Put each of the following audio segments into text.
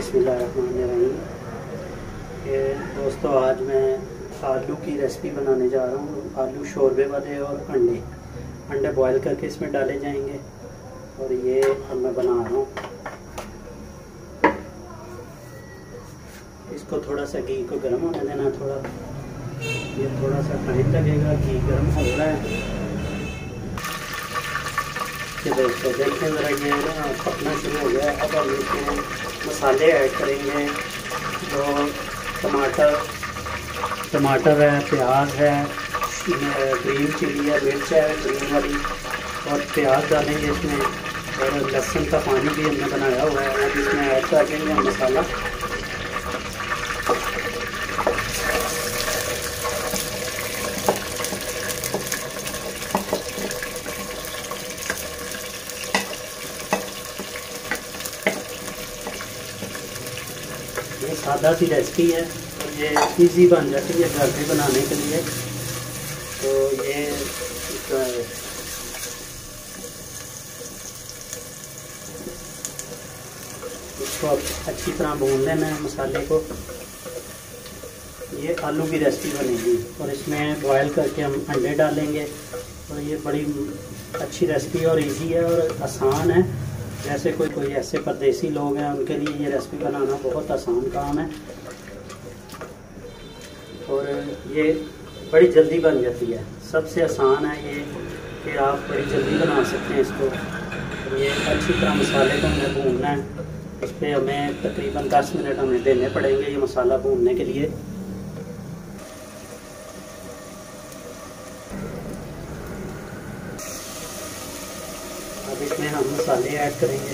बिस्मिल्लाहिर्रहमानिर्रहीम। दोस्तों, आज मैं आलू की रेसिपी बनाने जा रहा हूँ। आलू शोरबे वाले और अंडे बॉईल करके इसमें डाले जाएंगे और ये अब मैं बना रहा हूँ। इसको थोड़ा सा घी को गर्म होने देना। ये थोड़ा सा टाइम लगेगा। घी गर्म हो रहा है कि दोस्तों देखें ज़रा, ये पकना शुरू हो गया है। अब हम इसमें मसाले ऐड करेंगे। जो टमाटर है, प्याज है, ग्रीन चिली है, मिर्च है ग्रीन वाली, और प्याज डालेंगे इसमें, और लहसुन का पानी भी हमने बनाया हुआ है। अब इसमें ऐड कर देंगे हम मसाला। ये सादा सी रेसिपी है और ये इजी बन जाती है घर पे बनाने के लिए। तो ये इसको अच्छी तरह भून लेना है मसाले को। ये आलू की रेसिपी बनेगी और इसमें बॉयल करके हम अंडे डालेंगे। और ये बड़ी अच्छी रेसिपी और इजी है और आसान है। जैसे कोई ऐसे परदेसी लोग हैं, उनके लिए ये रेसिपी बनाना बहुत आसान काम है और ये बड़ी जल्दी बन जाती है। सबसे आसान है ये कि आप बड़ी जल्दी बना सकते हैं इसको। और ये अच्छी तरह मसाले को हमें भूनना है। इस पर हमें तकरीबन 10 मिनट हमें देने पड़ेंगे ये मसाला भूनने के लिए। अब इसमें हम मसाले ऐड करेंगे।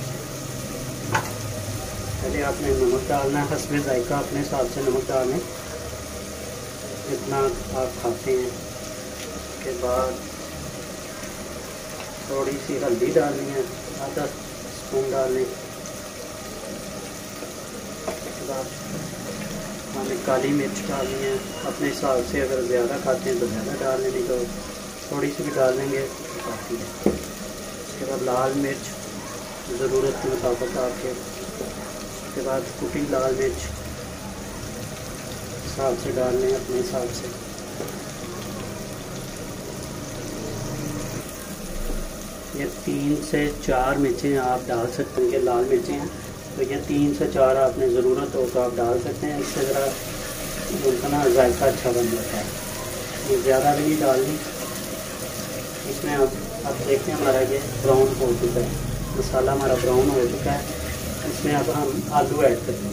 पहले आपने नमक डालना है, हस्बे जायका अपने हिसाब से नमक डालें जितना आप खाते हैं। उसके बाद थोड़ी सी हल्दी डालनी है, आधा स्पून डालें। उसके बाद हमें काली मिर्च डालनी है अपने हिसाब से। अगर ज़्यादा खाते हैं तो ज़्यादा डाल लें, नहीं तो थोड़ी सी भी डाल लेंगे तो काफ़ी है। उसके बाद लाल मिर्च ज़रूरत के मुताबिक आपके। उसके बाद कुटी लाल मिर्च हिसाब से डाल लें अपने हिसाब से। ये 3 से 4 मिर्चें आप डाल सकते हैं कि लाल मिर्चें हैं तो ये 3 से 4 आपने ज़रूरत हो तो आप डाल सकते हैं। इससे ज़रा उनका ना जायका अच्छा बन जाता है। ये ज़्यादा भी नहीं डालनी। इसमें अब देखते हैं हमारा ये ब्राउन हो चुका है, मसाला हमारा ब्राउन हो चुका है। इसमें अब हम आलू ऐड करेंगे।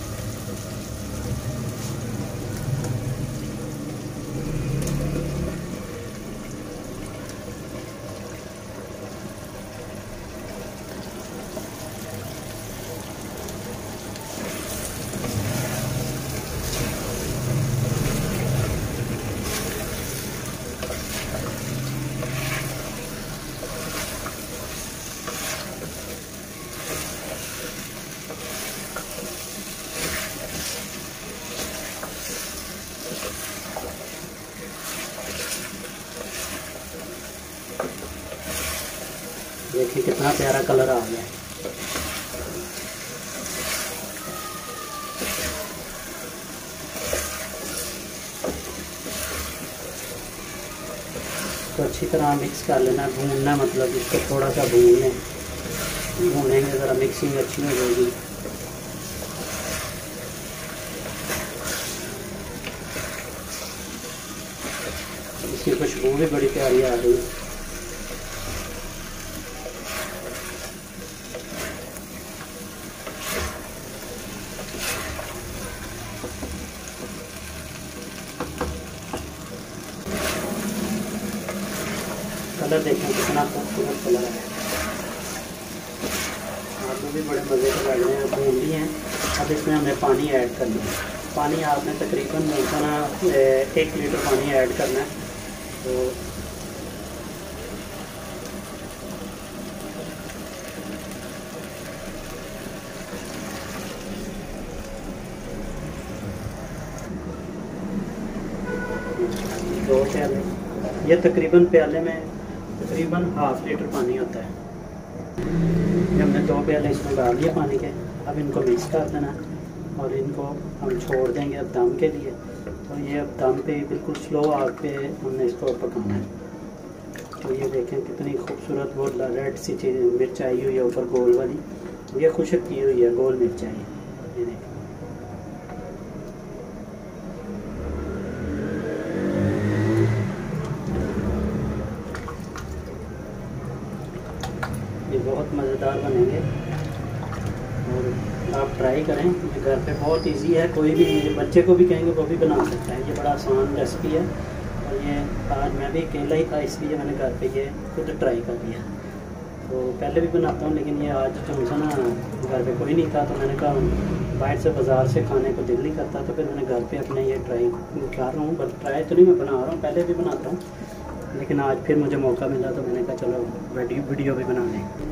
देखिए कितना प्यारा कलर आ गया है। तो अच्छी तरह मिक्स कर लेना। भूनना मतलब इसको थोड़ा सा भून लें। भूनेंगे ज़रा मिक्सिंग अच्छी हो जाएगी। इसकी खुशबू भी बड़ी प्यारी आ रही है। कलर देखें कितना खूबसूरत कलर है। आलू भी बड़े मज़े के लग रहे हैं। भून लिए हैं। अब इसमें हमने पानी ऐड करना है। पानी आपने तकरीबन 1 लीटर पानी ऐड करना है। तो दो प्याले, ये तकरीबन प्याले में तकरीबन ½ लीटर पानी होता है। हमने 2 प्याले इसमें डाल दिया पानी के। अब इनको मिक्स कर देना और इनको हम छोड़ देंगे अब दम के लिए। तो ये अब दम पे बिल्कुल स्लो आग पे हमने इसको पकाना है। तो ये देखें कितनी खूबसूरत वो रेड सी चीज़ मिर्च आई हुई है ऊपर गोल वाली, ये खुशक की हुई है गोल मिर्च आई है। ये देखें ये बहुत मज़ेदार बनेंगे और आप ट्राई करें। ये घर पे बहुत इजी है, कोई भी बच्चे को भी कहेंगे वो भी बना सकता है। ये बड़ा आसान रेसिपी है और ये आज मैं भी अकेला ही था इसलिए मैंने घर पे ये खुद ट्राई कर लिया। तो पहले भी बनाता हूँ लेकिन ये आज जो मुझे ना घर पे कोई नहीं था तो मैंने कहा बाहर से बाज़ार से खाने को दिल नहीं करता, तो फिर मैंने घर पे अपने ये ट्राई कर रहा हूँ। बट ट्राई तो नहीं मैं बना रहा हूँ, पहले भी बनाता हूँ लेकिन आज फिर मुझे मौका मिला तो मैंने कहा चलो वीडियो भी बना लें।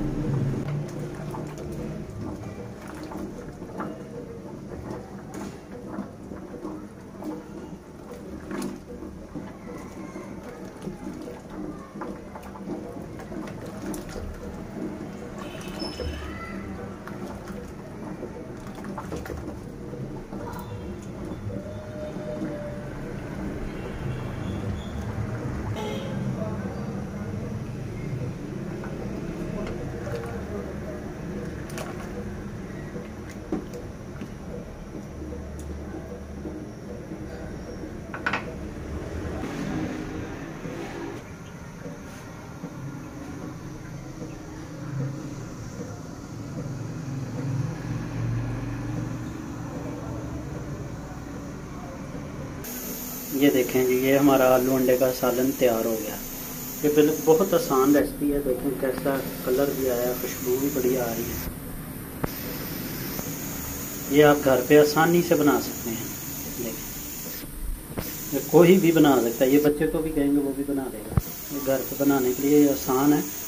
ये देखें जी, ये हमारा आलू अंडे का सालन तैयार हो गया। ये बिल्कुल बहुत आसान रेसिपी है। देखें कैसा कलर भी आया, खुशबू भी बड़ी आ रही है। ये आप घर पे आसानी से बना सकते हैं। देखें ये कोई भी बना सकता है, ये बच्चे को भी कहेंगे वो भी बना देगा। ये घर पे बनाने के लिए आसान है।